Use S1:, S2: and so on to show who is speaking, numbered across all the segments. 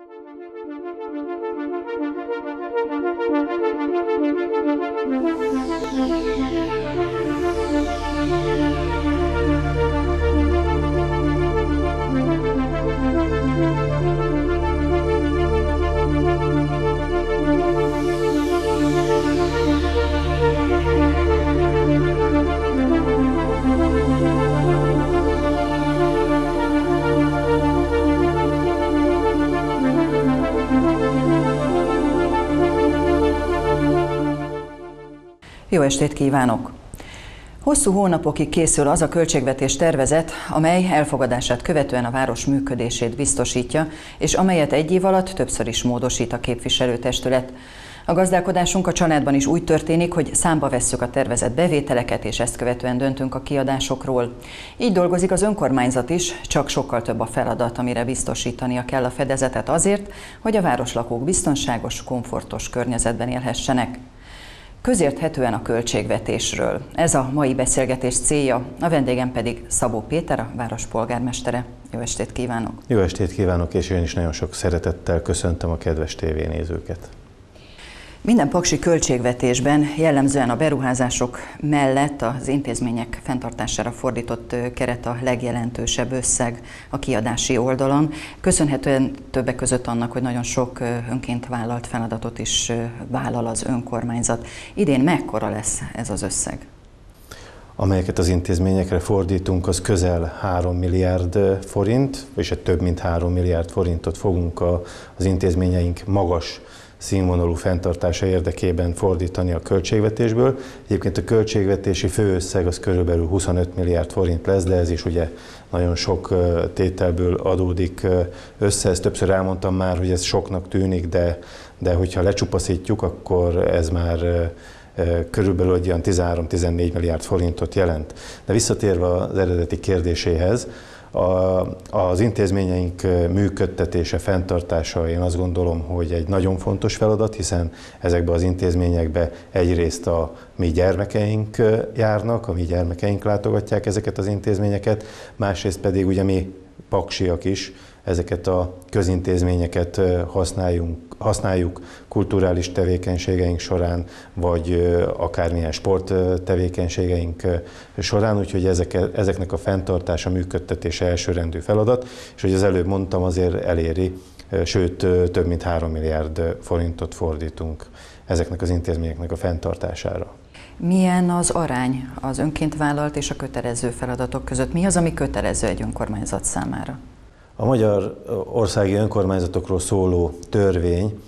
S1: Jó estét kívánok! Hosszú hónapokig készül az a költségvetés tervezet, amely elfogadását követően a város működését biztosítja, és amelyet egy év alatt többször is módosít a képviselőtestület. A gazdálkodásunk a családban is úgy történik, hogy számba vesszük a tervezett bevételeket, és ezt követően döntünk a kiadásokról. Így dolgozik az önkormányzat is, csak sokkal több a feladat, amire biztosítania kell a fedezetet azért, hogy a városlakók biztonságos, komfortos környezetben élhessenek. Közérthetően a költségvetésről. Ez a mai beszélgetés célja, a vendégem pedig Szabó Péter, a város polgármestere. Jó estét kívánok!
S2: Jó estét kívánok, és én is nagyon sok szeretettel köszöntöm a kedves tévénézőket.
S1: Minden paksi költségvetésben jellemzően a beruházások mellett az intézmények fenntartására fordított keret a legjelentősebb összeg a kiadási oldalon. Köszönhetően többek között annak, hogy nagyon sok önként vállalt feladatot is vállal az önkormányzat. Idén mekkora lesz ez az összeg?
S2: Amelyeket az intézményekre fordítunk, az közel 3 milliárd forint, és több mint 3 milliárd forintot fogunk az intézményeink magas színvonalú fenntartása érdekében fordítani a költségvetésből. Egyébként a költségvetési főösszeg az körülbelül 25 milliárd forint lesz, de ez is ugye nagyon sok tételből adódik össze. Ezt többször elmondtam már, hogy ez soknak tűnik, de hogyha lecsupaszítjuk, akkor ez már körülbelül egy olyan 13-14 milliárd forintot jelent. De visszatérve az eredeti kérdéséhez, az intézményeink működtetése, fenntartása, én azt gondolom, hogy egy nagyon fontos feladat, hiszen ezekbe az intézményekbe egyrészt a mi gyermekeink járnak, a mi gyermekeink látogatják ezeket az intézményeket, másrészt pedig ugye mi paksiak is ezeket a közintézményeket használjuk kulturális tevékenységeink során, vagy akármilyen sporttevékenységeink során, úgyhogy ezeknek a fenntartása, működtetése elsőrendű feladat, és hogy az előbb mondtam, azért eléri, sőt több mint 3 milliárd forintot fordítunk ezeknek az intézményeknek a fenntartására.
S1: Milyen az arány az önként vállalt és a kötelező feladatok között? Mi az, ami kötelező egy önkormányzat számára?
S2: A magyar országi önkormányzatokról szóló törvény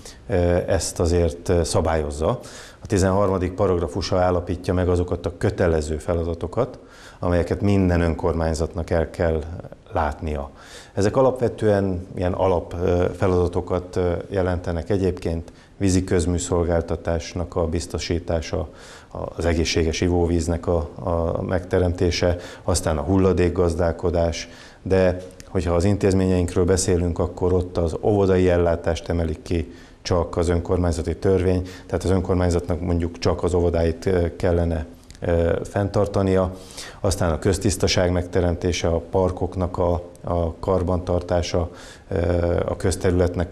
S2: ezt azért szabályozza. A 13. paragrafusa állapítja meg azokat a kötelező feladatokat, amelyeket minden önkormányzatnak el kell látnia. Ezek alapvetően ilyen alapfeladatokat jelentenek egyébként, vízi közműszolgáltatásnak a biztosítása, az egészséges ivóvíznek a megteremtése, aztán a hulladékgazdálkodás, de hogyha az intézményeinkről beszélünk, akkor ott az óvodai ellátást emelik ki csak az önkormányzati törvény, tehát az önkormányzatnak mondjuk csak az óvodáit kellene fenntartania, aztán a köztisztaság megteremtése, a parkoknak a karbantartása, a közterületnek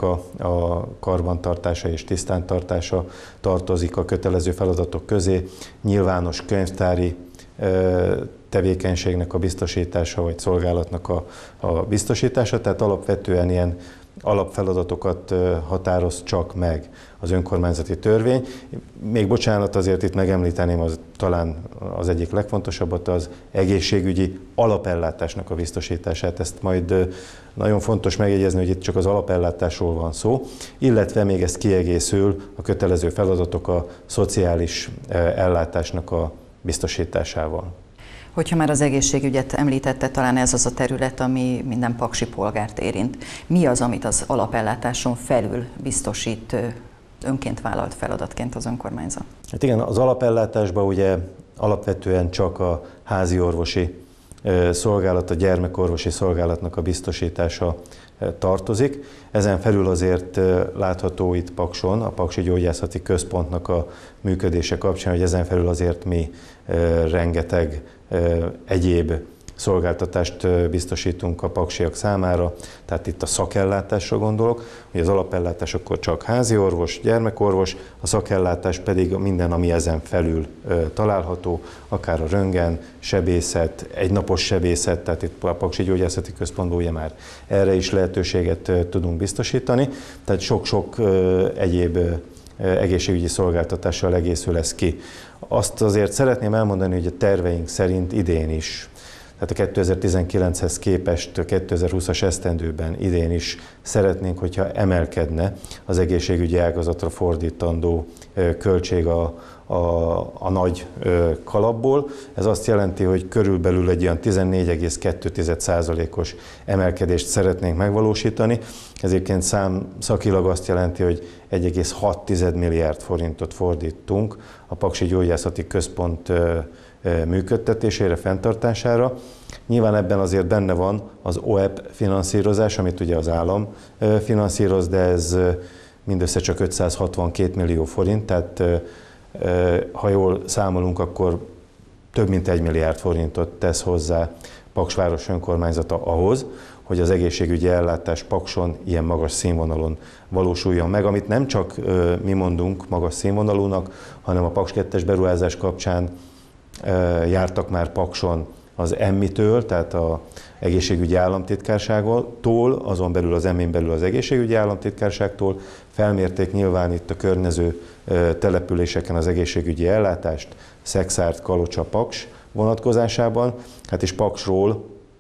S2: a karbantartása és tisztántartása tartozik a kötelező feladatok közé, nyilvános könyvtári tevékenységnek a biztosítása, vagy szolgálatnak a biztosítása, tehát alapvetően ilyen alapfeladatokat határoz csak meg az önkormányzati törvény. Még bocsánat, azért itt megemlíteném talán az egyik legfontosabbat, az egészségügyi alapellátásnak a biztosítását. Ezt majd nagyon fontos megjegyezni, hogy itt csak az alapellátásról van szó, illetve még ezt kiegészül a kötelező feladatok a szociális ellátásnak a biztosításával.
S1: Hogyha már az egészségügyet említette, talán ez az a terület, ami minden paksi polgárt érint. Mi az, amit az alapellátáson felül biztosít önként vállalt feladatként az önkormányzat?
S2: Hát igen, az alapellátásban ugye alapvetően csak a házi orvosi szolgálat, a gyermekorvosi szolgálatnak a biztosítása tartozik. Ezen felül azért látható itt Pakson, a Paksi Gyógyászati Központnak a működése kapcsán, hogy ezen felül azért mi rengeteg egyéb szolgáltatást biztosítunk a paksiak számára, tehát itt a szakellátásra gondolok, hogy az alapellátás akkor csak házi orvos, gyermekorvos, a szakellátás pedig minden, ami ezen felül található, akár a röntgen, sebészet, egynapos sebészet, tehát itt a Paksi Gyógyászati Központból ugye már erre is lehetőséget tudunk biztosítani, tehát sok-sok egyéb egészségügyi szolgáltatással egészül ez ki. Azt azért szeretném elmondani, hogy a terveink szerint idén is, tehát a 2019-hez képest 2020-as esztendőben idén is szeretnénk, hogyha emelkedne az egészségügyi ágazatra fordítandó költség a nagy kalapból. Ez azt jelenti, hogy körülbelül egy olyan 14,2%-os emelkedést szeretnénk megvalósítani. Ez egyébként szakilag azt jelenti, hogy 1,6 milliárd forintot fordítunk a Paksi Gyógyászati Központ működtetésére, fenntartására. Nyilván ebben azért benne van az OEP finanszírozás, amit ugye az állam finanszíroz, de ez mindössze csak 562 millió forint, tehát ha jól számolunk, akkor több mint 1 milliárd forintot tesz hozzá Paks város önkormányzata ahhoz, hogy az egészségügyi ellátás Pakson ilyen magas színvonalon valósuljon meg, amit nem csak mi mondunk magas színvonalúnak, hanem a Paks 2-es beruházás kapcsán jártak már Pakson az EMMI-től, tehát az egészségügyi államtitkárságtól, azon belül az EMMI-n belül az egészségügyi államtitkárságtól, felmérték nyilván itt a környező településeken az egészségügyi ellátást, Szexárd, Kalocsa, Paks vonatkozásában, hát és Paksról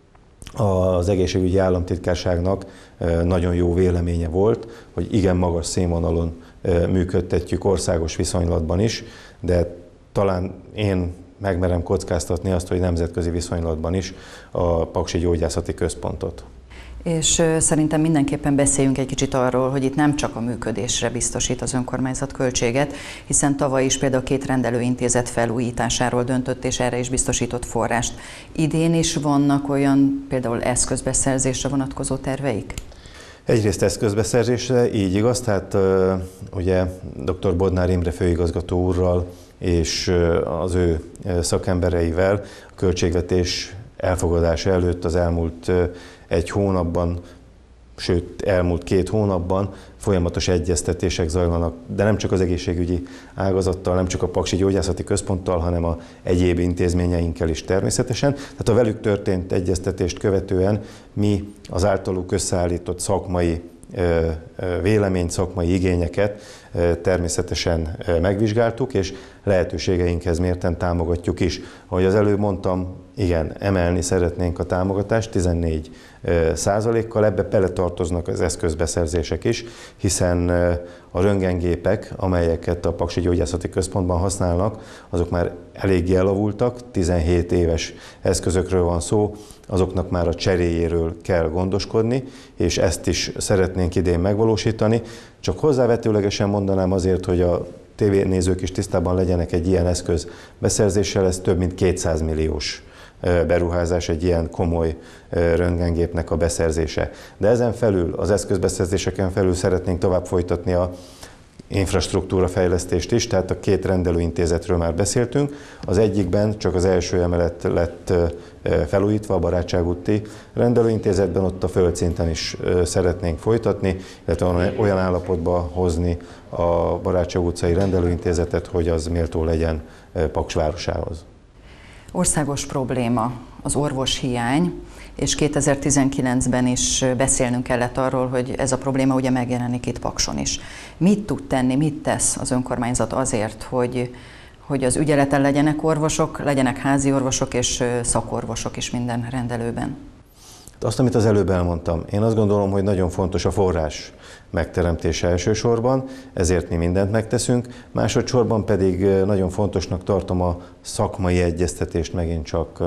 S2: az egészségügyi államtitkárságnak nagyon jó véleménye volt, hogy igen magas színvonalon működtetjük országos viszonylatban is, de talán én megmerem kockáztatni azt, hogy nemzetközi viszonylatban is a Paksi Gyógyászati Központot.
S1: És szerintem mindenképpen beszéljünk egy kicsit arról, hogy itt nem csak a működésre biztosít az önkormányzat költséget, hiszen tavaly is például 2 rendelőintézet felújításáról döntött, és erre is biztosított forrást. Idén is vannak olyan például eszközbeszerzésre vonatkozó terveik?
S2: Egyrészt eszközbeszerzésre, így igaz, tehát ugye dr. Bodnár Imre főigazgató úrral és az ő szakembereivel a költségvetés elfogadása előtt az elmúlt 1 hónapban, sőt elmúlt 2 hónapban folyamatos egyeztetések zajlanak, de nem csak az egészségügyi ágazattal, nem csak a Paksi Gyógyászati Központtal, hanem a egyéb intézményeinkkel is természetesen. Tehát a velük történt egyeztetést követően mi az általuk összeállított szakmai véleményt, szakmai igényeket természetesen megvizsgáltuk, és lehetőségeinkhez mérten támogatjuk is. Ahogy az előbb mondtam, igen, emelni szeretnénk a támogatást 14%-kal, ebbe beletartoznak az eszközbeszerzések is, hiszen a röntgengépek, amelyeket a Paksi Gyógyászati Központban használnak, azok már eléggé elavultak, 17 éves eszközökről van szó, azoknak már a cseréjéről kell gondoskodni, és ezt is szeretnénk idén megvalósítani. Csak hozzávetőlegesen mondanám azért, hogy a tévénézők is tisztában legyenek egy ilyen eszköz beszerzéssel, ez több mint 200 milliós beruházás, egy ilyen komoly röntgengépnek a beszerzése. De ezen felül, az eszközbeszerzéseken felül szeretnénk tovább folytatni a infrastruktúra fejlesztést is, tehát a 2 rendelőintézetről már beszéltünk. Az egyikben csak az első emelet lett felújítva, a Barátság úti rendelőintézetben, ott a földszinten is szeretnénk folytatni, illetve olyan állapotba hozni a Barátság utcai rendelőintézetet, hogy az méltó legyen Paks városához.
S1: Országos probléma az orvoshiány, és 2019-ben is beszélnünk kellett arról, hogy ez a probléma ugye megjelenik itt Pakson is. Mit tud tenni, mit tesz az önkormányzat azért, hogy az ügyeleten legyenek orvosok, legyenek házi orvosok és szakorvosok is minden rendelőben?
S2: Azt, amit az előbb elmondtam, én azt gondolom, hogy nagyon fontos a forrás megteremtése elsősorban, ezért mi mindent megteszünk, másodszorban pedig nagyon fontosnak tartom a szakmai egyeztetést megint csak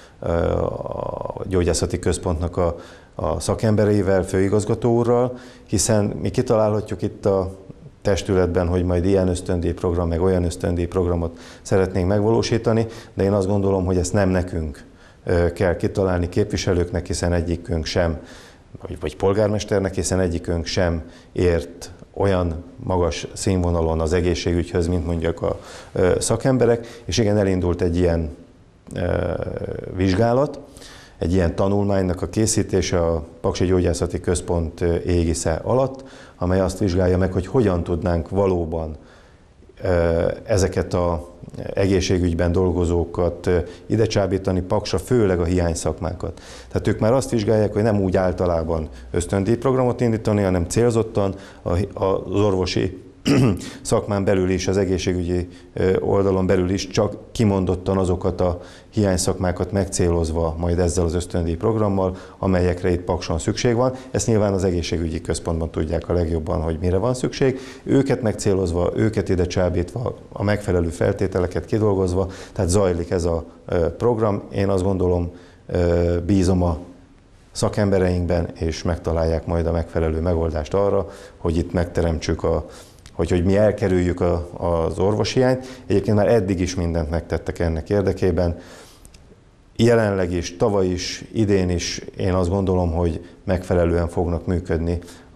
S2: a Gyógyászati Központnak a szakembereivel, főigazgató úrral, hiszen mi kitalálhatjuk itt a testületben, hogy majd ilyen ösztöndíjprogram, meg olyan ösztöndíjprogramot szeretnénk megvalósítani, de én azt gondolom, hogy ezt nem nekünk kell kitalálni képviselőknek, hiszen egyikünk sem, vagy polgármesternek, hiszen egyikünk sem ért olyan magas színvonalon az egészségügyhöz, mint mondjuk a szakemberek, és igen, elindult egy ilyen vizsgálat, egy ilyen tanulmánynak a készítése a Paksi Gyógyászati Központ égisze alatt, amely azt vizsgálja meg, hogy hogyan tudnánk valóban ezeket az egészségügyben dolgozókat ide csábítani Paksra, főleg a hiányszakmákat. Tehát ők már azt vizsgálják, hogy nem úgy általában ösztöndíjprogramot indítani, hanem célzottan az orvosi szakmán belül is, az egészségügyi oldalon belül is csak kimondottan azokat a hiányszakmákat megcélozva majd ezzel az ösztöndíj programmal, amelyekre itt Pakson szükség van. Ezt nyilván az egészségügyi központban tudják a legjobban, hogy mire van szükség. Őket megcélozva, őket ide csábítva, a megfelelő feltételeket kidolgozva, tehát zajlik ez a program. Én azt gondolom, bízom a szakembereinkben, és megtalálják majd a megfelelő megoldást arra, hogy itt megteremtsük hogy mi elkerüljük az orvoshiányt. Egyébként már eddig is mindent megtettek ennek érdekében. Jelenleg is, tavaly is, idén is én azt gondolom, hogy megfelelően fognak működni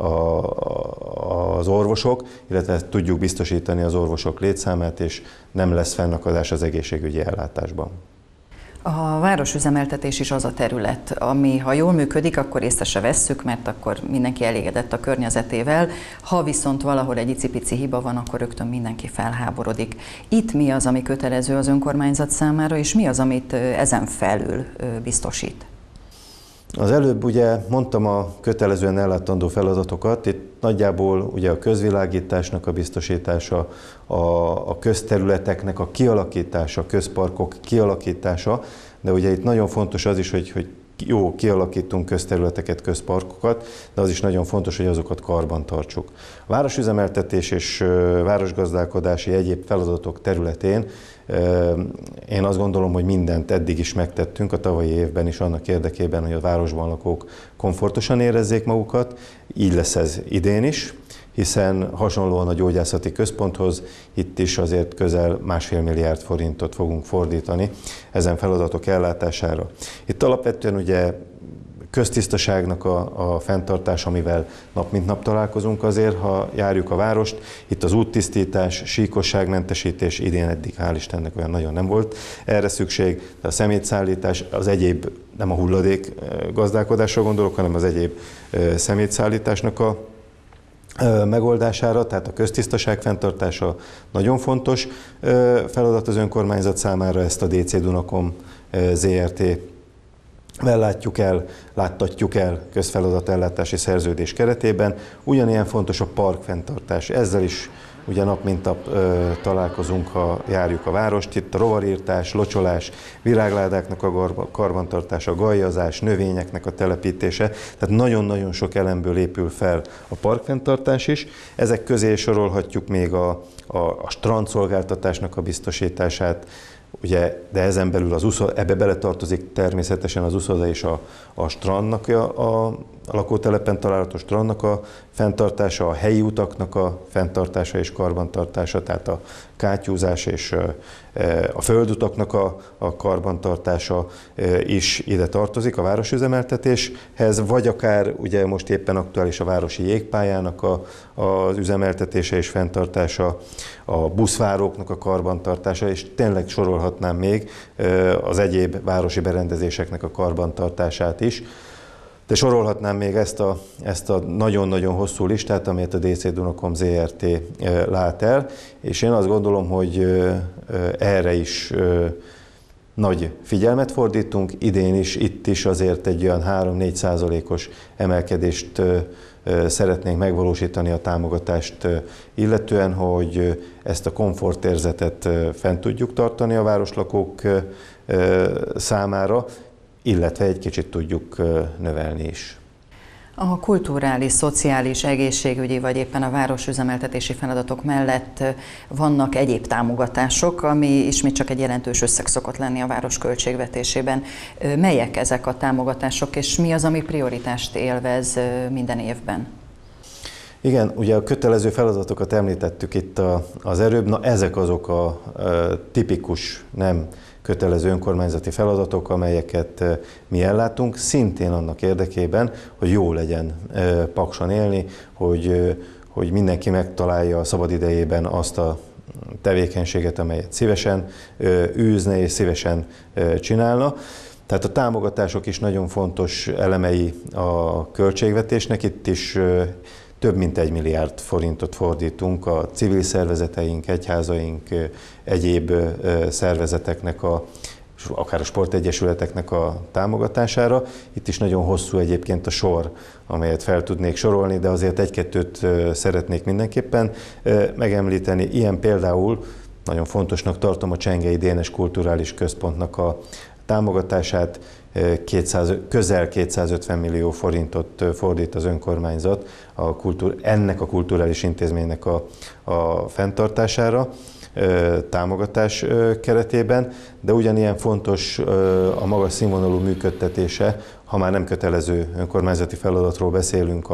S2: az orvosok, illetve tudjuk biztosítani az orvosok létszámát, és nem lesz fennakadás az egészségügyi ellátásban.
S1: A városüzemeltetés is az a terület, ami ha jól működik, akkor észre se vesszük, mert akkor mindenki elégedett a környezetével. Ha viszont valahol egy icipici hiba van, akkor rögtön mindenki felháborodik. Itt mi az, ami kötelező az önkormányzat számára, és mi az, amit ezen felül biztosít?
S2: Az előbb ugye mondtam a kötelezően ellátandó feladatokat, itt nagyjából ugye a közvilágításnak a biztosítása, a közterületeknek a kialakítása, közparkok kialakítása, de ugye itt nagyon fontos az is, hogy jó, kialakítunk közterületeket, közparkokat, de az is nagyon fontos, hogy azokat karban tartsuk. A városüzemeltetés és városgazdálkodási egyéb feladatok területén én azt gondolom, hogy mindent eddig is megtettünk a tavalyi évben is annak érdekében, hogy a városban lakók komfortosan érezzék magukat, így lesz ez idén is, hiszen hasonlóan a gyógyászati központhoz itt is azért közel 1,5 milliárd forintot fogunk fordítani ezen feladatok ellátására. Itt alapvetően ugye köztisztaságnak a fenntartása, amivel nap mint nap találkozunk azért, ha járjuk a várost. Itt az úttisztítás, síkosságmentesítés, idén eddig hál' Istennek olyan nagyon nem volt erre szükség, de a szemétszállítás, az egyéb, nem a hulladék gazdálkodásra gondolok, hanem az egyéb szemétszállításnak a megoldására, tehát a köztisztaság fenntartása nagyon fontos feladat az önkormányzat számára, ezt a DC Dunakom Zrt. Láttatjuk el közfeladatellátási szerződés keretében. Ugyanilyen fontos a parkfenntartás. Ezzel is ugye nap mint nap találkozunk, ha járjuk a várost. Itt a rovarírtás, locsolás, virágládáknak a karbantartása, gajazás, növényeknek a telepítése. Tehát nagyon-nagyon sok elemből épül fel a parkfenntartás is. Ezek közé sorolhatjuk még a strandszolgáltatásnak a biztosítását, ugye, de ezen belül ebbe beletartozik természetesen az uszoda és a strandnak, a lakótelepen található strandnak a fenntartása, a helyi utaknak a fenntartása és karbantartása, tehát a kátyúzás és a földutaknak a karbantartása is ide tartozik a városüzemeltetéshez, vagy akár ugye most éppen aktuális a városi jégpályának az üzemeltetése és fenntartása, a buszváróknak a karbantartása, és tényleg sorolhatnám még az egyéb városi berendezéseknek a karbantartását is. De sorolhatnám még ezt a nagyon-nagyon hosszú listát, amelyet a DC Dunakom Zrt. Lát el, és én azt gondolom, hogy erre is nagy figyelmet fordítunk. Idén is, itt is azért egy olyan 3-4%-os emelkedést szeretnénk megvalósítani a támogatást illetően, hogy ezt a komfortérzetet fent tudjuk tartani a városlakók számára, illetve egy kicsit tudjuk növelni is.
S1: A kulturális, szociális, egészségügyi vagy éppen a városüzemeltetési feladatok mellett vannak egyéb támogatások, ami ismét csak egy jelentős összeg szokott lenni a város költségvetésében. Melyek ezek a támogatások, és mi az, ami prioritást élvez minden évben?
S2: Igen, ugye a kötelező feladatokat említettük itt az előbb, na ezek azok a tipikus, nem kötelező önkormányzati feladatok, amelyeket mi ellátunk, szintén annak érdekében, hogy jó legyen Pakson élni, hogy mindenki megtalálja a szabadidejében azt a tevékenységet, amelyet szívesen űzne és szívesen csinálna. Tehát a támogatások is nagyon fontos elemei a költségvetésnek. Itt is több mint 1 milliárd forintot fordítunk a civil szervezeteink, egyházaink, egyéb szervezeteknek, akár a sportegyesületeknek a támogatására. Itt is nagyon hosszú egyébként a sor, amelyet fel tudnék sorolni, de azért egy-kettőt szeretnék mindenképpen megemlíteni. Ilyen például nagyon fontosnak tartom a Csengei Dénes Kulturális Központnak a támogatását. Közel 250 millió forintot fordít az önkormányzat ennek a kulturális intézménynek a fenntartására, támogatás keretében, de ugyanilyen fontos a magas színvonalú működtetése, ha már nem kötelező önkormányzati feladatról beszélünk,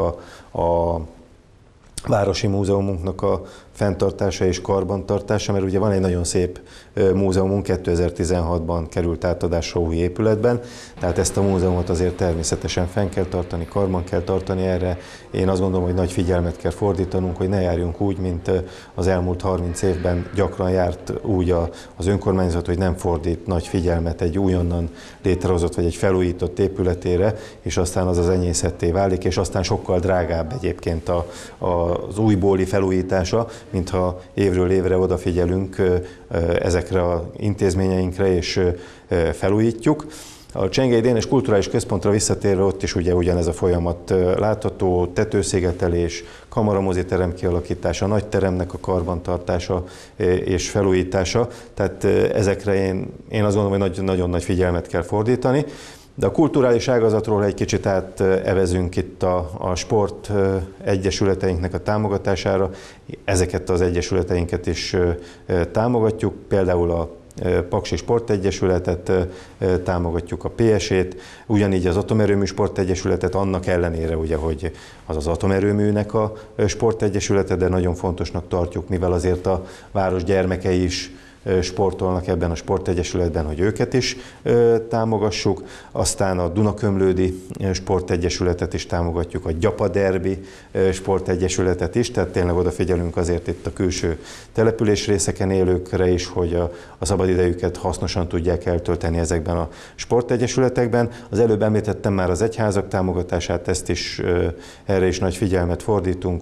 S2: a Városi Múzeumunknak a fenntartása és karbantartása, mert ugye van egy nagyon szép múzeumunk, 2016-ban került átadásra új épületben, tehát ezt a múzeumot azért természetesen fenn kell tartani, karban kell tartani erre. Én azt gondolom, hogy nagy figyelmet kell fordítanunk, hogy ne járjunk úgy, mint az elmúlt 30 évben gyakran járt úgy az önkormányzat, hogy nem fordít nagy figyelmet egy újonnan létrehozott vagy egy felújított épületére, és aztán az enyészetté válik, és aztán sokkal drágább egyébként az újbóli felújítása, mintha évről évre odafigyelünk ezekre az intézményeinkre és felújítjuk. A Csengei Dénes Kulturális Központra visszatérve ott is ugye ugyanez a folyamat látható, tetőszigetelés, kamaramoziterem kialakítása, nagy teremnek a karbantartása és felújítása, tehát ezekre én azt gondolom, hogy nagyon nagy figyelmet kell fordítani. De a kulturális ágazatról egy kicsit átevezünk itt a sport egyesületeinknek a támogatására. Ezeket az egyesületeinket is támogatjuk, például a Paksi Sportegyesületet, támogatjuk a PS-ét, ugyanígy az Atomerőmű Sportegyesületet, annak ellenére, ugye, hogy az atomerőműnek a sportegyesülete, de nagyon fontosnak tartjuk, mivel azért a város gyermekei is sportolnak ebben a sportegyesületben, hogy őket is támogassuk. Aztán a Dunakömlődi Sportegyesületet is támogatjuk, a Gyapa Derbi Sportegyesületet is, tehát tényleg odafigyelünk azért itt a külső településrészeken élőkre is, hogy a szabadidejüket hasznosan tudják eltölteni ezekben a sportegyesületekben. Az előbb említettem már az egyházak támogatását, erre is nagy figyelmet fordítunk,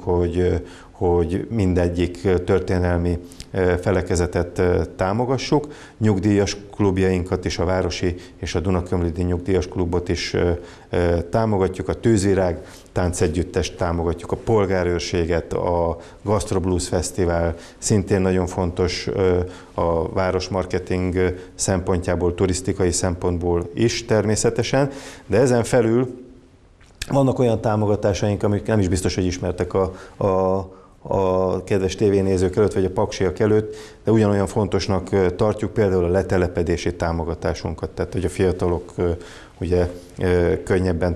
S2: hogy mindegyik történelmi felekezetet támogassuk. Nyugdíjas klubjainkat is, a Városi és a Dunakömlődi Nyugdíjas Klubot is támogatjuk, a Tűzvirág táncegyüttest támogatjuk, a Polgárőrséget, a Gastro Blues Fesztivál, szintén nagyon fontos a városmarketing szempontjából, turisztikai szempontból is természetesen, de ezen felül vannak olyan támogatásaink, amik nem is biztos, hogy ismertek a kedves tévénézők előtt, vagy a paksiak előtt, de ugyanolyan fontosnak tartjuk például a letelepedési támogatásunkat, tehát hogy a fiatalok ugye könnyebben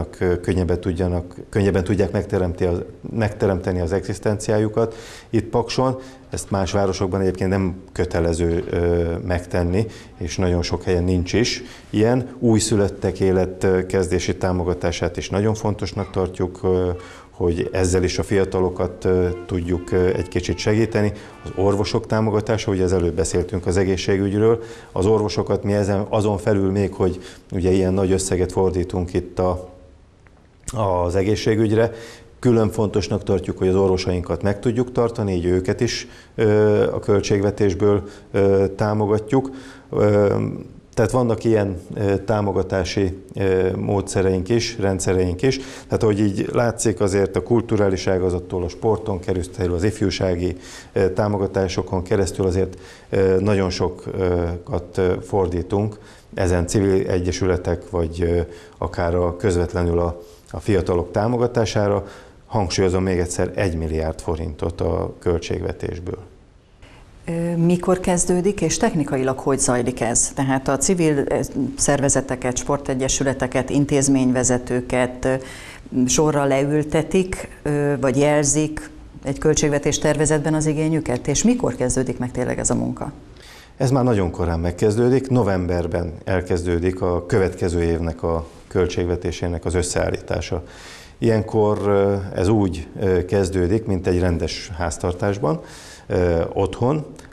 S2: tudják megteremteni az egzisztenciájukat itt Pakson. Ezt más városokban egyébként nem kötelező megtenni, és nagyon sok helyen nincs is ilyen. Újszülöttek életkezdési támogatását is nagyon fontosnak tartjuk, hogy ezzel is a fiatalokat tudjuk egy kicsit segíteni. Az orvosok támogatása, ugye az előbb beszéltünk az egészségügyről, az orvosokat mi azon felül még, hogy ugye ilyen nagy összeget fordítunk itt az egészségügyre, külön fontosnak tartjuk, hogy az orvosainkat meg tudjuk tartani, így őket is a költségvetésből támogatjuk. Tehát vannak ilyen támogatási módszereink is, rendszereink is. Tehát, hogy így látszik, azért a kulturális ágazattól, a sporton keresztül, az ifjúsági támogatásokon keresztül azért nagyon sokat fordítunk ezen civil egyesületek, vagy akár közvetlenül a fiatalok támogatására. Hangsúlyozom még egyszer, 1 milliárd forintot a költségvetésből.
S1: Mikor kezdődik, és technikailag hogy zajlik ez? Tehát a civil szervezeteket, sportegyesületeket, intézményvezetőket sorra leültetik, vagy jelzik egy költségvetés tervezetben az igényüket, és mikor kezdődik meg tényleg ez a munka?
S2: Ez már nagyon korán megkezdődik, novemberben elkezdődik a következő évnek a költségvetésének az összeállítása. Ilyenkor ez úgy kezdődik, mint egy rendes háztartásban, otthon,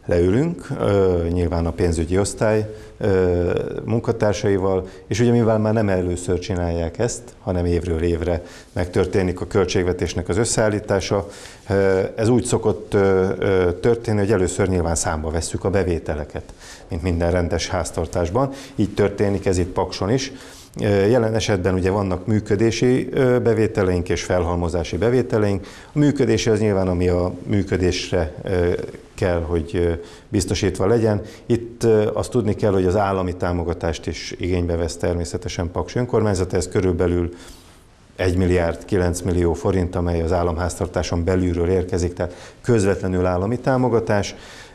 S2: leülünk, nyilván a pénzügyi osztály munkatársaival, és ugye mivel már nem először csinálják ezt, hanem évről évre megtörténik a költségvetésnek az összeállítása, ez úgy szokott történni, hogy először nyilván számba vesszük a bevételeket, mint minden rendes háztartásban. Így történik ez itt Pakson is. Jelen esetben ugye vannak működési bevételeink és felhalmozási bevételeink. A működési az nyilván, ami a működésre kell, hogy biztosítva legyen. Itt azt tudni kell, hogy az állami támogatást is igénybe vesz természetesen Paks önkormányzata, ez körülbelül 1 milliárd 9 millió forint, amely az államháztartáson belülről érkezik, tehát közvetlenül állami támogatás.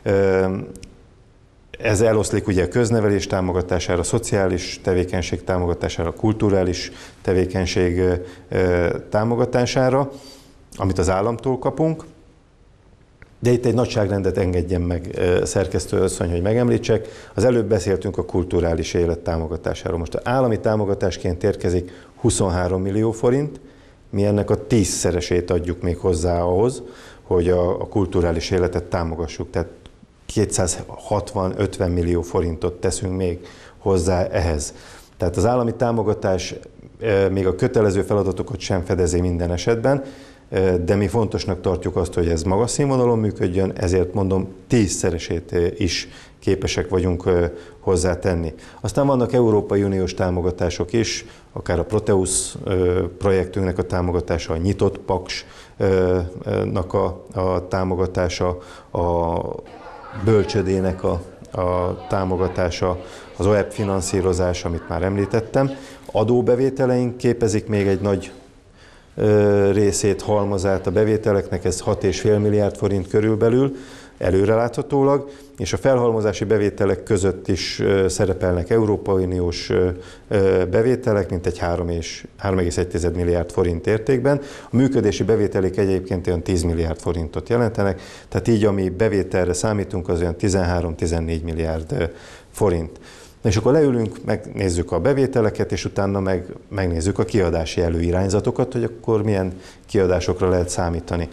S2: Ez eloszlik ugye a köznevelés támogatására, a szociális tevékenység támogatására, a kulturális tevékenység támogatására, amit az államtól kapunk. De itt egy nagyságrendet engedjen meg, szerkesztő asszony, hogy megemlítsek. Az előbb beszéltünk a kulturális élet támogatásáról. Most az állami támogatásként érkezik 23 millió forint, mi ennek a 10-szeresét adjuk még hozzá ahhoz, hogy a kulturális életet támogassuk. Tehát 260-50 millió forintot teszünk még hozzá ehhez. Tehát az állami támogatás még a kötelező feladatokat sem fedezi minden esetben, de mi fontosnak tartjuk azt, hogy ez magas színvonalon működjön, ezért mondom, 10-szeresét is képesek vagyunk hozzátenni. Aztán vannak Európai Uniós támogatások is, akár a Proteus projektünknek a támogatása, a Nyitott Paksnak a támogatása, a bölcsödének a támogatása, az OEP finanszírozás, amit már említettem. Adóbevételeink képezik még egy nagy részét, halmazát a bevételeknek, ez 6,5 milliárd forint körülbelül, előreláthatólag, és a felhalmozási bevételek között is szerepelnek Európai Uniós bevételek, mintegy 3,1 milliárd forint értékben. A működési bevételik egyébként olyan 10 milliárd forintot jelentenek, tehát így, ami bevételre számítunk, az olyan 13-14 milliárd forint. És akkor leülünk, megnézzük a bevételeket, és utána megnézzük a kiadási előirányzatokat, hogy akkor milyen kiadásokra lehet számítani.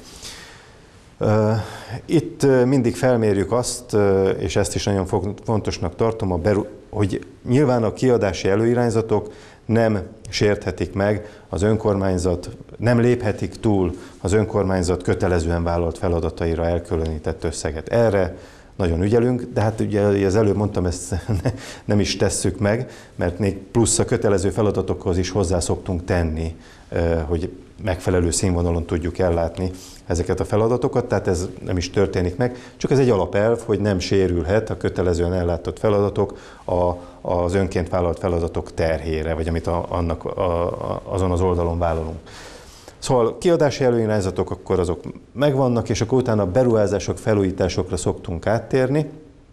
S2: Itt mindig felmérjük azt, és ezt is nagyon fontosnak tartom, hogy nyilván a kiadási előirányzatok nem sérthetik meg az önkormányzat, nem léphetik túl az önkormányzat kötelezően vállalt feladataira elkülönített összeget. Erre nagyon ügyelünk, de hát ugye az előbb mondtam, ezt nem is tesszük meg, mert még plusz a kötelező feladatokhoz is hozzá szoktunk tenni, hogy megfelelő színvonalon tudjuk ellátni ezeket a feladatokat, tehát ez nem is történik meg, csak ez egy alapelv, hogy nem sérülhet a kötelezően ellátott feladatok az önként vállalt feladatok terhére, vagy amit azon az oldalon vállalunk. Szóval kiadási előirányzatok akkor azok megvannak, és akkor utána a beruházások, felújításokra szoktunk áttérni,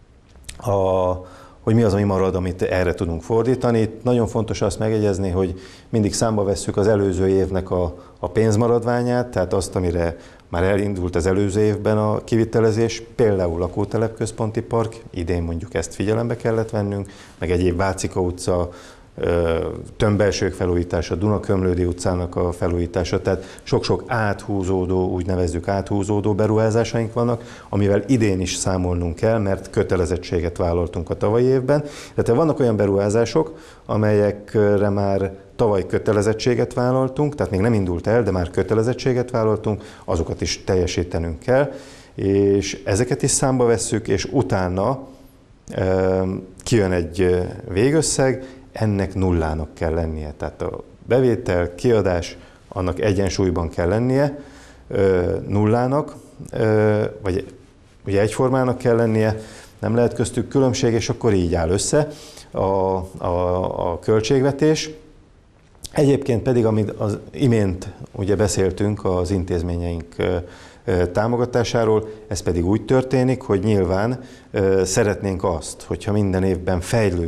S2: hogy mi az, ami marad, amit erre tudunk fordítani. Itt nagyon fontos azt megjegyezni, hogy mindig számba vesszük az előző évnek a pénzmaradványát, tehát azt, amire már elindult az előző évben a kivitelezés, például lakótelepközponti park, idén mondjuk ezt figyelembe kellett vennünk, meg egyéb Vácika utca, Tömbelsők felújítása, Dunakömlődi utcának a felújítása, tehát sok-sok áthúzódó, úgy nevezzük áthúzódó beruházásaink vannak, amivel idén is számolnunk kell, mert kötelezettséget vállaltunk a tavalyi évben. Tehát vannak olyan beruházások, amelyekre már tavaly kötelezettséget vállaltunk, tehát még nem indult el, de már kötelezettséget vállaltunk, azokat is teljesítenünk kell, és ezeket is számba vesszük, és utána kijön egy végösszeg, ennek nullának kell lennie. Tehát a bevétel, kiadás, annak egyensúlyban kell lennie, nullának, vagy ugye egyformának kell lennie, nem lehet köztük különbség, és akkor így áll össze a költségvetés. Egyébként pedig, amit az imént ugye beszéltünk az intézményeink támogatásáról, ez pedig úgy történik, hogy nyilván szeretnénk azt, hogyha minden évben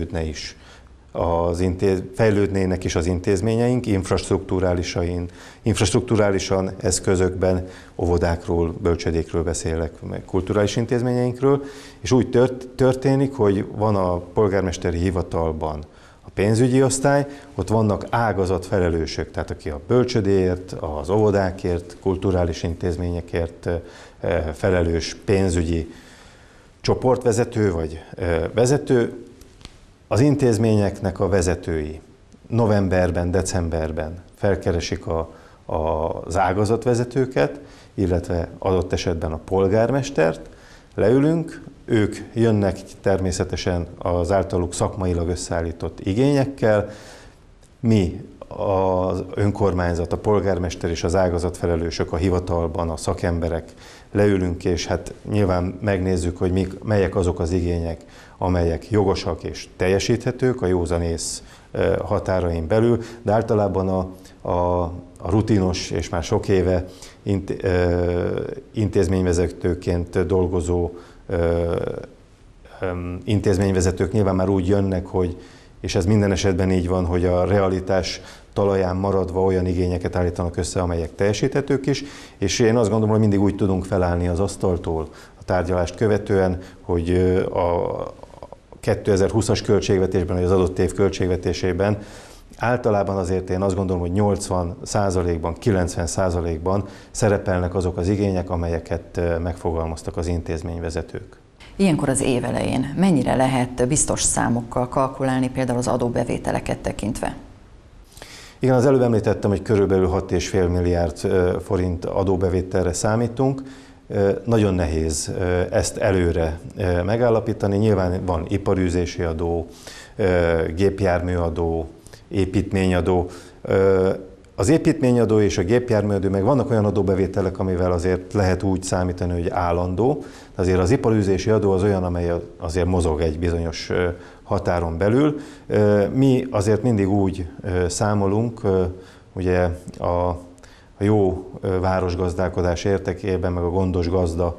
S2: fejlődnének is az intézményeink, infrastrukturálisan eszközökben, óvodákról, bölcsödékről beszélek, meg kulturális intézményeinkről, és úgy történik, hogy van a polgármesteri hivatalban a pénzügyi osztály, ott vannak ágazatfelelősök, tehát aki a bölcsödéért, az óvodákért, kulturális intézményekért felelős pénzügyi csoportvezető vagy vezető, az intézményeknek a vezetői novemberben, decemberben felkeresik az ágazatvezetőket, illetve adott esetben a polgármestert, leülünk, ők jönnek természetesen az általuk szakmailag összeállított igényekkel, mi az önkormányzat, a polgármester és az ágazatfelelősök a hivatalban, a szakemberek leülünk, és hát nyilván megnézzük, hogy melyek azok az igények, amelyek jogosak és teljesíthetők a józanész határain belül, de általában a rutinos és már sok éve intézményvezetőként dolgozó intézményvezetők nyilván már úgy jönnek, hogy, és ez minden esetben így van, hogy a realitás talaján maradva olyan igényeket állítanak össze, amelyek teljesíthetők is, és én azt gondolom, hogy mindig úgy tudunk felállni az asztaltól a tárgyalást követően, hogy a 2020-as költségvetésben, vagy az adott év költségvetésében általában azért én azt gondolom, hogy 80%-ban, 90%-ban szerepelnek azok az igények, amelyeket megfogalmaztak az intézményvezetők.
S1: Ilyenkor az év elején mennyire lehet biztos számokkal kalkulálni, például az adóbevételeket tekintve?
S2: Igen, az előbb említettem, hogy körülbelül 6,5 milliárd forint adóbevételre számítunk. Nagyon nehéz ezt előre megállapítani. Nyilván van iparűzési adó, gépjárműadó, építményadó. Az építményadó és a gépjárműadó, meg vannak olyan adóbevételek, amivel azért lehet úgy számítani, hogy állandó. Azért az iparűzési adó az olyan, amely azért mozog egy bizonyos határon belül. Mi azért mindig úgy számolunk, ugye a jó városgazdálkodás érdekében, meg a gondos gazda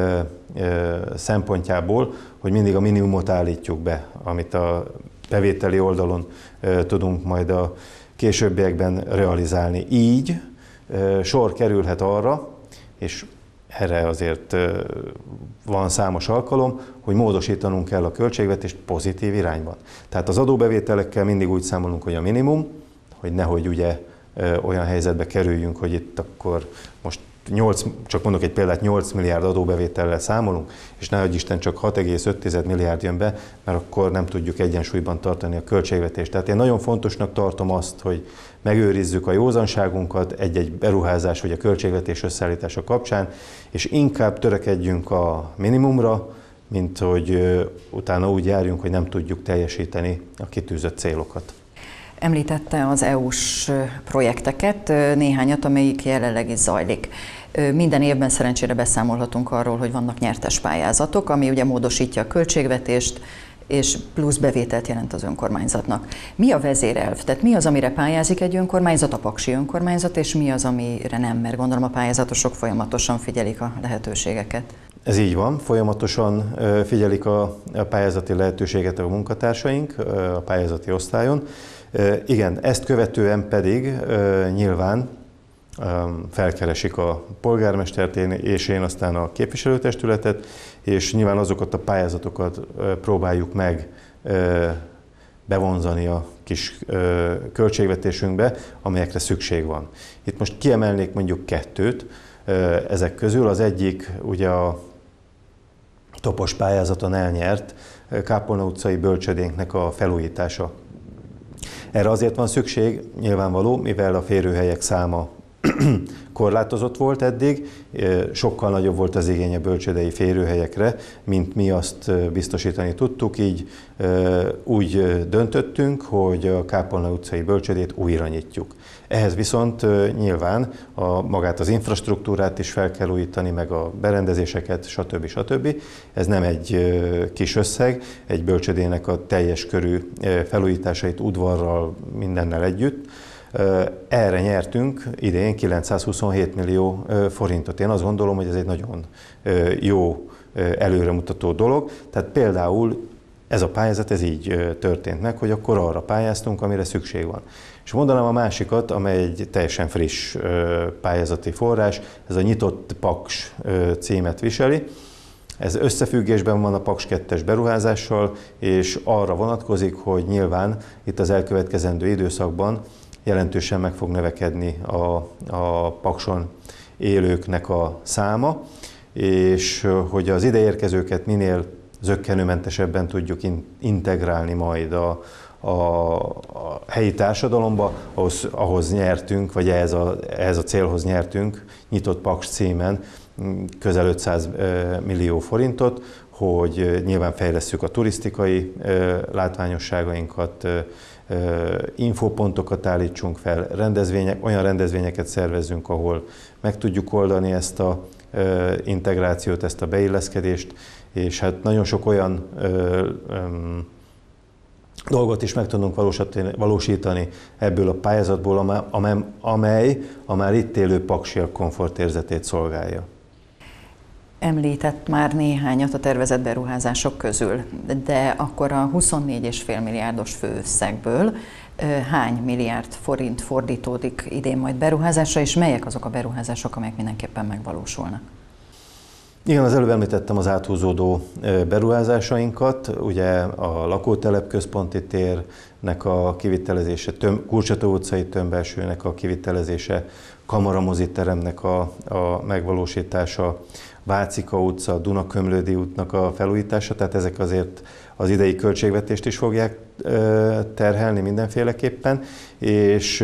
S2: szempontjából, hogy mindig a minimumot állítjuk be, amit a bevételi oldalon tudunk majd a későbbiekben realizálni. Így sor kerülhet arra, és erre azért van számos alkalom, hogy módosítanunk kell a költségvetést pozitív irányban. Tehát az adóbevételekkel mindig úgy számolunk, hogy a minimum, hogy nehogy ugye olyan helyzetbe kerüljünk, hogy itt akkor most csak mondok egy példát, 8 milliárd adóbevétellel számolunk, és nehogy Isten csak 6,5 milliárd jön be, mert akkor nem tudjuk egyensúlyban tartani a költségvetést. Tehát én nagyon fontosnak tartom azt, hogy megőrizzük a józanságunkat egy-egy beruházás vagy a költségvetés összeállítása kapcsán, és inkább törekedjünk a minimumra, mint hogy utána úgy járjunk, hogy nem tudjuk teljesíteni a kitűzött célokat.
S1: Említette az EU-s projekteket, néhányat, amelyik jelenleg is zajlik. Minden évben szerencsére beszámolhatunk arról, hogy vannak nyertes pályázatok, ami ugye módosítja a költségvetést, és plusz bevételt jelent az önkormányzatnak. Mi a vezérelv? Tehát mi az, amire pályázik egy önkormányzat, a paksi önkormányzat, és mi az, amire nem? Mert gondolom a pályázatosok folyamatosan figyelik a lehetőségeket.
S2: Ez így van, folyamatosan figyelik a pályázati lehetőséget a munkatársaink a pályázati osztályon. Igen, ezt követően pedig nyilván felkeresik a polgármestert és én aztán a képviselőtestületet, és nyilván azokat a pályázatokat próbáljuk meg bevonzani a kis költségvetésünkbe, amelyekre szükség van. Itt most kiemelnék mondjuk kettőt ezek közül. Az egyik ugye a topos pályázaton elnyert Kápolna utcai bölcsödénknek a felújítása. Erre azért van szükség, nyilvánvaló, mivel a férőhelyek száma korlátozott volt eddig, sokkal nagyobb volt az igény a bölcsődei férőhelyekre, mint mi azt biztosítani tudtuk, így úgy döntöttünk, hogy a Kápolna utcai bölcsődét újra nyitjuk. Ehhez viszont nyilván magát az infrastruktúrát is fel kell újítani, meg a berendezéseket, stb. Ez nem egy kis összeg, egy bölcsődének a teljes körű felújításait udvarral, mindennel együtt. Erre nyertünk idén 927 millió forintot. Én azt gondolom, hogy ez egy nagyon jó előremutató dolog. Tehát például ez a pályázat ez így történt meg, hogy akkor arra pályáztunk, amire szükség van. És mondanám a másikat, amely egy teljesen friss pályázati forrás, ez a Nyitott Paks címet viseli. Ez összefüggésben van a Paks 2-es beruházással, és arra vonatkozik, hogy nyilván itt az elkövetkezendő időszakban jelentősen meg fog növekedni a Pakson élőknek a száma. és hogy az ideérkezőket minél zökkenőmentesebben tudjuk integrálni majd a helyi társadalomba, ahhoz nyertünk, vagy ehhez a célhoz nyertünk Nyitott Paks címen közel 500 millió forintot, hogy nyilván fejlesszük a turisztikai látványosságainkat, infopontokat állítsunk fel, olyan rendezvényeket szervezzünk, ahol meg tudjuk oldani ezt a integrációt, ezt a beilleszkedést, és hát nagyon sok olyan dolgot is meg tudunk valósítani ebből a pályázatból, amely a már itt élő paksiak komfortérzetét szolgálja.
S1: Említett már néhányat a tervezett beruházások közül, de akkor a 24,5 milliárdos főösszegből hány milliárd forint fordítódik idén majd beruházásra, és melyek azok a beruházások, amelyek mindenképpen megvalósulnak?
S2: Igen, az előbb említettem az áthúzódó beruházásainkat, ugye a lakótelep központi térnek a kivitelezése, Kurcsató utcai tömbbelsőnek a kivitelezése, Kamaramoziteremnek a megvalósítása, Vácika utca, Dunakömlődi útnak a felújítása, tehát ezek azért az idei költségvetést is fogják terhelni mindenféleképpen, és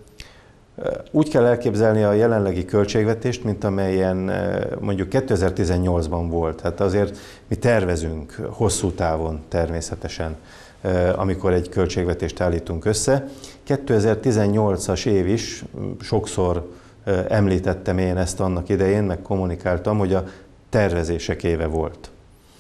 S2: úgy kell elképzelni a jelenlegi költségvetést, mint amelyen mondjuk 2018-ban volt. Hát azért mi tervezünk hosszú távon természetesen, amikor egy költségvetést állítunk össze. 2018-as év is sokszor említettem én ezt annak idején, meg kommunikáltam, hogy a tervezések éve volt.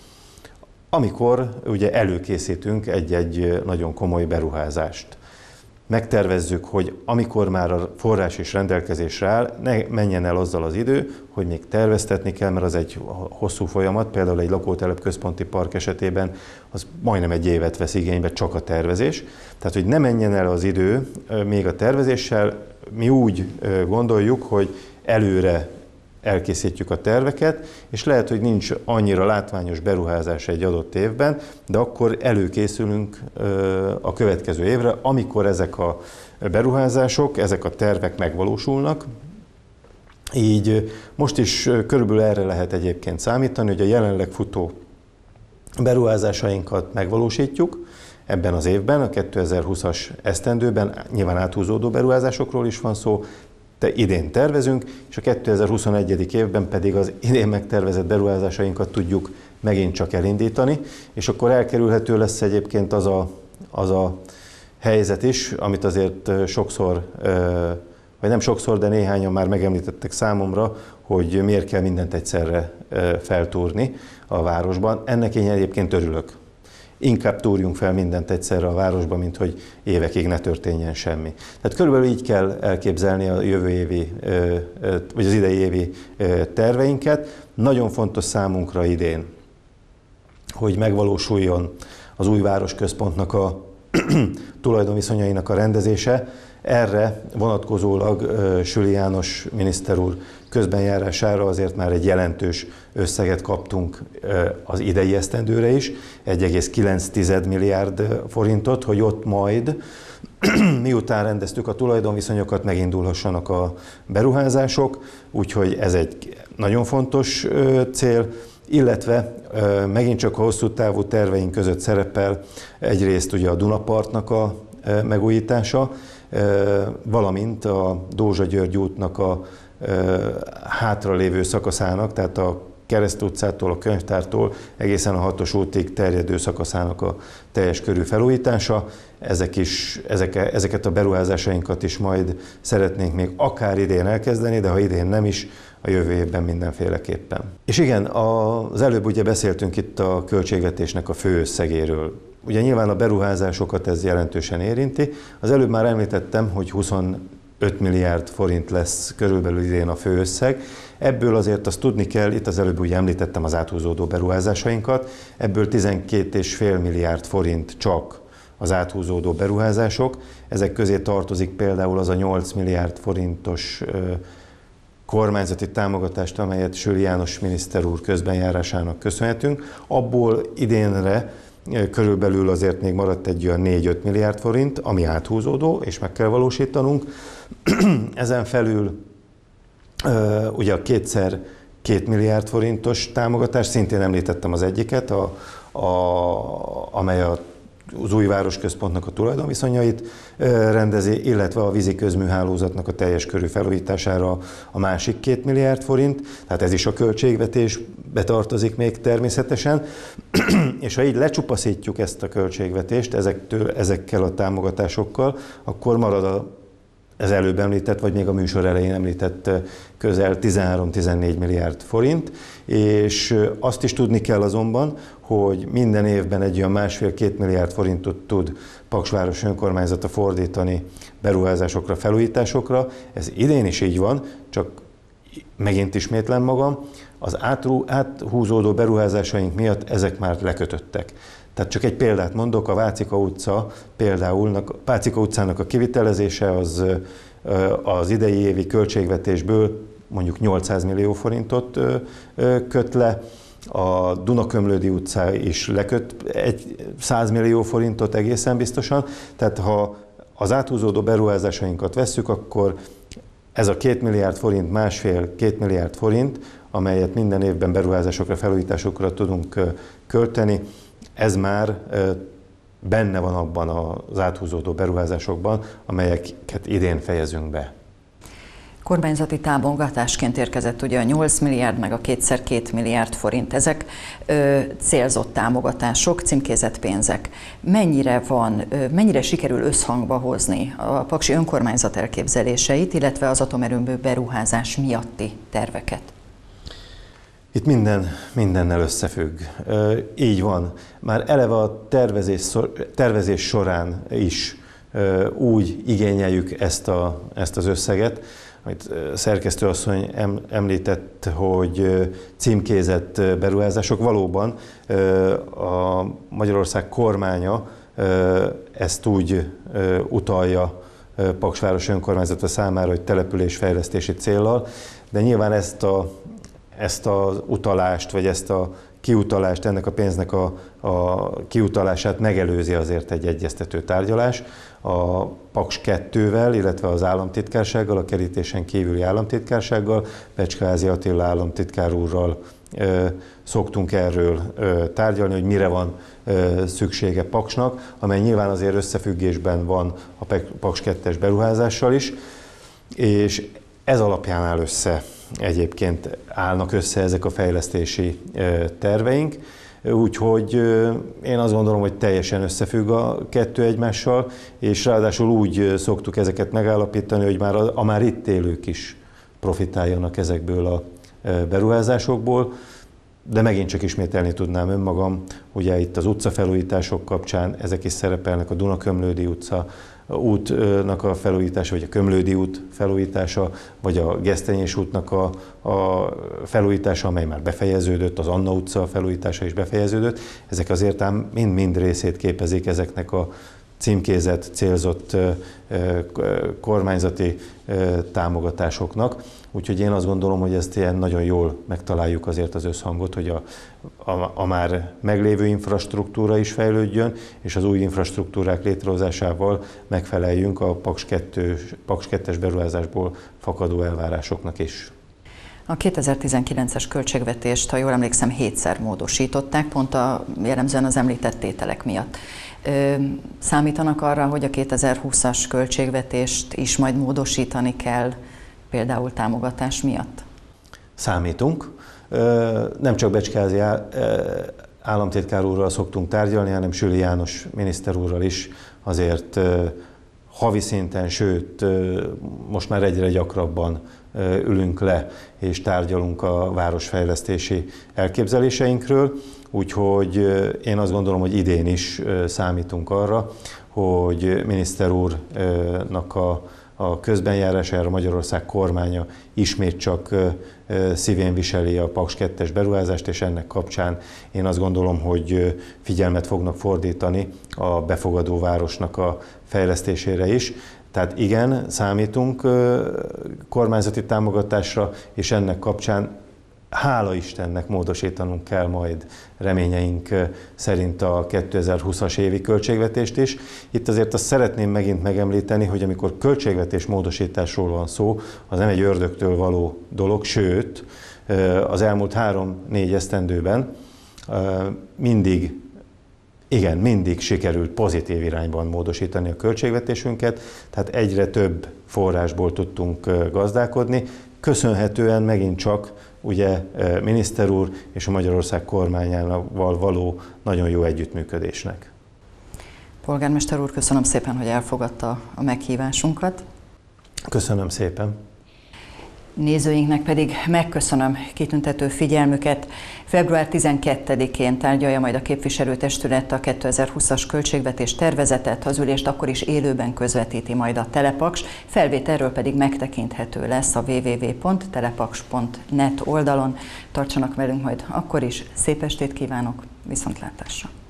S2: Amikor ugye előkészítünk egy nagyon komoly beruházást. Megtervezzük, hogy amikor már a forrás is rendelkezésre áll, ne menjen el azzal az idő, hogy még terveztetni kell, mert az egy hosszú folyamat, például egy lakótelep központi park esetében az majdnem egy évet vesz igénybe csak a tervezés. Tehát, hogy ne menjen el az idő még a tervezéssel, mi úgy gondoljuk, hogy előre elkészítjük a terveket, és lehet, hogy nincs annyira látványos beruházás egy adott évben, de akkor előkészülünk a következő évre, amikor ezek a beruházások, ezek a tervek megvalósulnak. Így most is körülbelül erre lehet egyébként számítani, hogy a jelenleg futó beruházásainkat megvalósítjuk ebben az évben, a 2020-as esztendőben, nyilván áthúzódó beruházásokról is van szó, de idén tervezünk, és a 2021. évben pedig az idén megtervezett beruházásainkat tudjuk megint csak elindítani, és akkor elkerülhető lesz egyébként az a helyzet is, amit azért sokszor, vagy nem sokszor, de néhányan már megemlítettek számomra, hogy miért kell mindent egyszerre feltúrni a városban. Ennek én egyébként örülök. Inkább túrjunk fel mindent egyszerre a városban, mint hogy évekig ne történjen semmi. Tehát körülbelül így kell elképzelni a jövő évi, vagy az idei évi terveinket. Nagyon fontos számunkra idén, hogy megvalósuljon az új városközpontnak a tulajdonviszonyainak a rendezése. Erre vonatkozólag Süli János miniszter úr közbenjárására azért már egy jelentős összeget kaptunk az idei esztendőre is, 1,9 milliárd forintot, hogy ott majd, miután rendeztük a tulajdonviszonyokat, megindulhassanak a beruházások, úgyhogy ez egy nagyon fontos cél, illetve megint csak a hosszú távú terveink között szerepel egyrészt ugye a Dunapartnak a megújítása, valamint a Dózsa-György útnak a hátralévő szakaszának, tehát a Kereszt utcától, a Könyvtártól egészen a 6-os útig terjedő szakaszának a teljes körű felújítása. Ezeket a beruházásainkat is majd szeretnénk még akár idén elkezdeni, de ha idén nem is, a jövő évben mindenféleképpen. És igen, az előbb ugye beszéltünk itt a költségvetésnek a fő összegéről. Ugye nyilván a beruházásokat ez jelentősen érinti. Az előbb már említettem, hogy 25 milliárd forint lesz körülbelül idén a főösszeg. Ebből azért azt tudni kell, itt az előbb ugye említettem az áthúzódó beruházásainkat, ebből 12,5 milliárd forint csak az áthúzódó beruházások. Ezek közé tartozik például az a 8 milliárd forintos kormányzati támogatást, amelyet Süli János miniszter úr közbenjárásának köszönhetünk. Abból idénre körülbelül azért még maradt egy olyan 4-5 milliárd forint, ami áthúzódó, és meg kell valósítanunk. Ezen felül ugye a 2x2 2 milliárd forintos támogatás, szintén említettem az egyiket, amely az új városközpontnak a tulajdonviszonyait rendezi, illetve a vízi közműhálózatnak a teljes körű felújítására a másik 2 milliárd forint, tehát ez is a költségvetésbe tartozik még természetesen, és ha így lecsupaszítjuk ezt a költségvetést ezekkel a támogatásokkal, akkor marad ez előbb említett, vagy még a műsor elején említett közel 13-14 milliárd forint, és azt is tudni kell azonban, hogy minden évben egy olyan 1,5-2 milliárd forintot tud Paks város önkormányzata fordítani beruházásokra, felújításokra. Ez idén is így van, csak megint ismétlem magam, az áthúzódó beruházásaink miatt ezek már lekötöttek. Tehát csak egy példát mondok, a Vácika utca például, Vácika utcának a kivitelezése az idei évi költségvetésből mondjuk 800 millió forintot köt le, a Dunakömlődi utca is leköt 100 millió forintot egészen biztosan, tehát ha az áthúzódó beruházásainkat vesszük, akkor ez a 2 milliárd forint, 1,5-2 milliárd forint, amelyet minden évben beruházásokra, felújításokra tudunk költeni, ez már benne van abban az áthúzódó beruházásokban, amelyeket idén fejezünk be.
S1: Kormányzati támogatásként érkezett ugye a 8 milliárd, meg a 2x2 milliárd forint. Ezek célzott támogatások, címkézett pénzek. Mennyire sikerül összhangba hozni a paksi önkormányzat elképzeléseit, illetve az atomerőmű beruházás miatti terveket?
S2: Itt mindennel összefügg. Így van. Már eleve a tervezés során is úgy igényeljük ezt az összeget, amit szerkesztőasszony említett, hogy címkézett beruházások. Valóban a Magyarország kormánya ezt úgy utalja Paks város önkormányzata számára, hogy településfejlesztési céllal, de nyilván ezt az utalást, vagy ezt a kiutalást, ennek a pénznek a kiutalását megelőzi azért egy egyeztető tárgyalás a Paks 2-vel, illetve az államtitkársággal, a kerítésen kívüli államtitkársággal, Becskázy Attila államtitkár úrral szoktunk erről tárgyalni, hogy mire van szüksége Paksnak, amely nyilván azért összefüggésben van a Paks 2-es beruházással is, és ez alapján állnak össze ezek a fejlesztési terveink, úgyhogy én azt gondolom, hogy teljesen összefügg a kettő egymással, és ráadásul úgy szoktuk ezeket megállapítani, hogy már a már itt élők is profitáljanak ezekből a beruházásokból, de megint csak ismételni tudnám önmagam, ugye itt az utcafelújítások kapcsán ezek is szerepelnek, a Dunakömlődi utca útnak a felújítása, vagy a Kömlődi út felújítása, vagy a Gesztenyés útnak a felújítása, amely már befejeződött, az Anna utca felújítása is befejeződött. Ezek azért mind részét képezik ezeknek a címkézett, célzott kormányzati támogatásoknak. Úgyhogy én azt gondolom, hogy ezt ilyen nagyon jól megtaláljuk azért az összhangot, hogy a már meglévő infrastruktúra is fejlődjön, és az új infrastruktúrák létrehozásával megfeleljünk a Paks 2-es beruházásból fakadó elvárásoknak is.
S1: A 2019-es költségvetést, ha jól emlékszem, 7-szer módosították, pont jellemzően az említett tételek miatt. Számítanak arra, hogy a 2020-as költségvetést is majd módosítani kell, például támogatás miatt?
S2: Számítunk. Nem csak Becskázy államtitkár úrral szoktunk tárgyalni, hanem Süli János miniszter úrral is azért havi szinten, sőt, most már egyre gyakrabban ülünk le és tárgyalunk a városfejlesztési elképzeléseinkről, úgyhogy én azt gondolom, hogy idén is számítunk arra, hogy miniszter úrnak a közbenjárására Magyarország kormánya ismét csak szívén viseli a Paks 2-es beruházást, és ennek kapcsán én azt gondolom, hogy figyelmet fognak fordítani a befogadó városnak a fejlesztésére is. Tehát igen, számítunk kormányzati támogatásra, és ennek kapcsán hála Istennek módosítanunk kell majd reményeink szerint a 2020-as évi költségvetést is. Itt azért azt szeretném megint megemlíteni, hogy amikor költségvetés módosításról van szó, az nem egy ördögtől való dolog, sőt, az elmúlt 3-4 esztendőben mindig sikerült pozitív irányban módosítani a költségvetésünket, tehát egyre több forrásból tudtunk gazdálkodni, köszönhetően megint csak ugye miniszter úr és a Magyarország kormányával való nagyon jó együttműködésnek.
S1: Polgármester úr, köszönöm szépen, hogy elfogadta a meghívásunkat.
S2: Köszönöm szépen.
S1: Nézőinknek pedig megköszönöm kitüntető figyelmüket. Február 12-én tárgyalja majd a képviselőtestület a 2020-as költségvetés tervezetet, az ülést akkor is élőben közvetíti majd a Telepaks, felvételről pedig megtekinthető lesz a www.telepaks.net oldalon. Tartsanak velünk majd akkor is, szép estét kívánok, viszontlátásra!